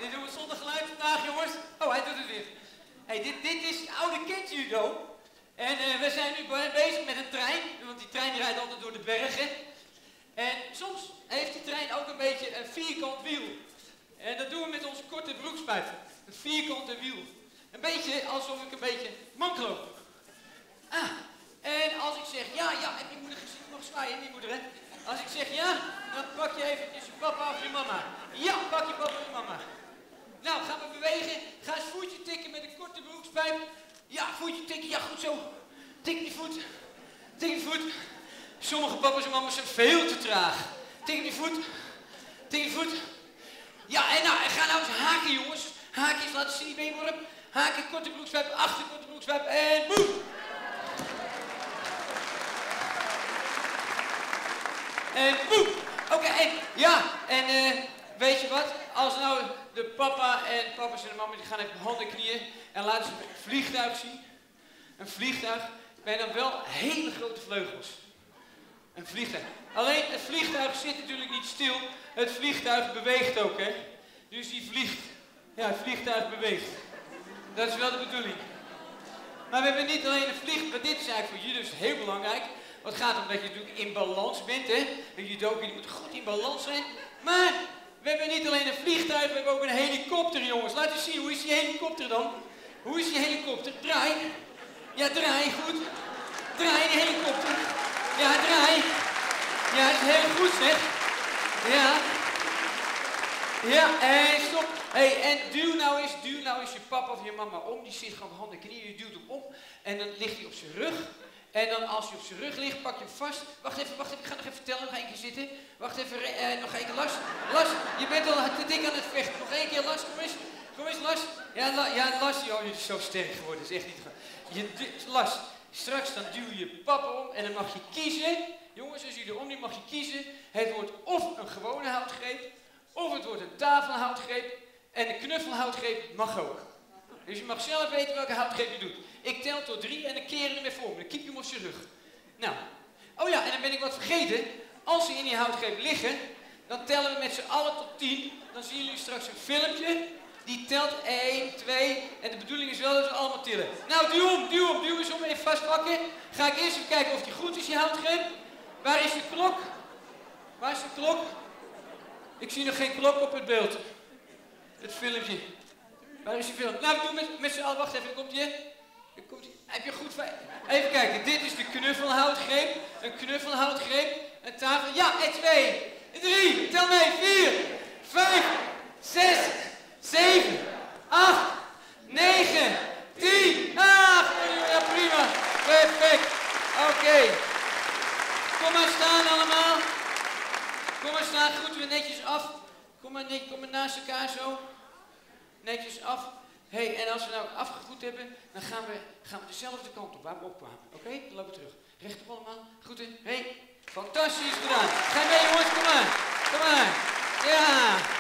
dit doen we zonder geluid vandaag, jongens. Oh, hij doet het weer. Hey, dit is oude kindjudo. En we zijn nu bezig met een trein, want die trein rijdt altijd door de bergen. En soms heeft die trein ook een beetje een vierkant wiel. En dat doen we met onze korte broekspijp. Een vierkante wiel. Een beetje alsof ik een beetje mank loop. Ah, en als ik zeg ja, heb je moeder gezien? Nog zwaaien, die moeder, hè? Als ik zeg ja, dan pak je eventjes je papa of je mama. Ja, pak je papa of je mama. Nou, gaan we bewegen. Ga eens voetje tikken met een korte broekspijp. Ja, voetje tikken. Ja, goed zo. Tik die voet. Tik die voet. Sommige papa's en mama's zijn veel te traag. Tik die voet. Tik die voet. Ja, en nou, ga nou eens haken, jongens. Haakjes, laten zien die beenworp. Haken, korte broekspijp, achter, korte broekspijp en boem. En boem. Oké, en weet je wat? Als nou de papa en papa's en de mama die gaan even handen en knieën en laten ze een vliegtuig zien. Een vliegtuig met dan wel hele grote vleugels. Een vliegtuig. Alleen het vliegtuig zit natuurlijk niet stil. Het vliegtuig beweegt ook, hè. Dus die vliegt. Ja, het vliegtuig beweegt. Dat is wel de bedoeling. Maar we hebben niet alleen een vliegtuig, maar dit is eigenlijk voor jullie dus heel belangrijk. Want het gaat om dat je natuurlijk in balans bent, hè. Een judoka die moet goed in balans zijn. Maar we hebben niet alleen een vliegtuig, we hebben ook een helikopter, jongens. Laat eens zien, hoe is die helikopter dan? Hoe is die helikopter? Draai. Ja, draai, goed. Draai die helikopter. Ja, draai. Ja, dat is heel goed, zeg. Ja. Ja, en stop. Hey, en duw nou eens je papa of je mama om. Die zit gewoon op handen en knieën, je duwt hem om. En dan ligt hij op zijn rug. En dan als hij op zijn rug ligt, pak je hem vast. Wacht even, ik ga nog even vertellen. Nog één keer zitten. Wacht even, nog één keer, Lars, je bent al te dik aan het vechten. Nog één keer, Lars, kom eens, Lars. Ja, Lars, joh, je is zo sterk geworden, dat is echt niet goed. Lars, straks dan duw je papa om en dan mag je kiezen. Jongens, als je erom die mag je kiezen. Het wordt of een gewone houtgreep, of het wordt een tafelhoutgreep. En een knuffelhoutgreep mag ook. Dus je mag zelf weten welke houtgreep je doet. Ik tel tot 3 en dan keer je hem weer voor me. Dan kiep je hem op zijn rug. Nou. Oh ja, en dan ben ik wat vergeten. Als ze in die houtgreep liggen, dan tellen we met z'n allen tot 10. Dan zien jullie straks een filmpje. Die telt 1, 2. En de bedoeling is wel dat we allemaal tillen. Nou, duw eens om. Even vastpakken. Ga ik eerst even kijken of die goed is, die houtgreep. Waar is de klok? Waar is de klok? Ik zie nog geen klok op het beeld. Het filmpje. Waar is die film? Nou, doe met z'n allen. Wacht even, komt ie. Heb je goed fijn? Even kijken, dit is de knuffelhoutgreep. Een knuffelhoutgreep. Een tafel. Ja, en 2, 3, tel mee. 4, 5, 6, 7, 8, 9, 10. Ah, ja, prima. Perfect. Oké. Kom maar staan allemaal. Kom maar staan, groeten we netjes af. Kom maar naast elkaar zo. Netjes af. Hey, en als we nou afgegroet hebben, dan gaan we dezelfde kant op waar we opkwamen. Oké? Dan lopen we terug. Rechtop allemaal. Groeten. Hey, fantastisch gedaan. Ga mee jongens, kom maar. Kom maar. Ja.